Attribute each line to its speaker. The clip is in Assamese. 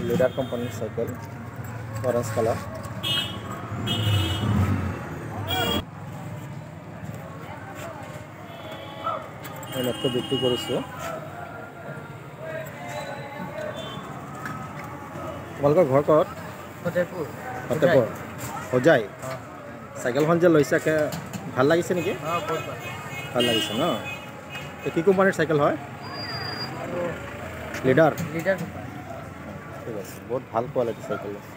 Speaker 1: লিডাৰ কোম্পানীৰ চাইকেল অৰেঞ্জ কালাৰ এইমাত্ৰ বিক্ৰী কৰিছোঁ তোমালোকৰ ঘৰ ক'ত ফতেপুৰ হোজাই চাইকেলখন যে লৈছে ভাল লাগিছে নেকি ভাল লাগিছে ন কি কোম্পানীৰ চাইকেল হয় লিডাৰ ঠিক আছে বহুত ভাল কোৱালিটি চাইকেল আছে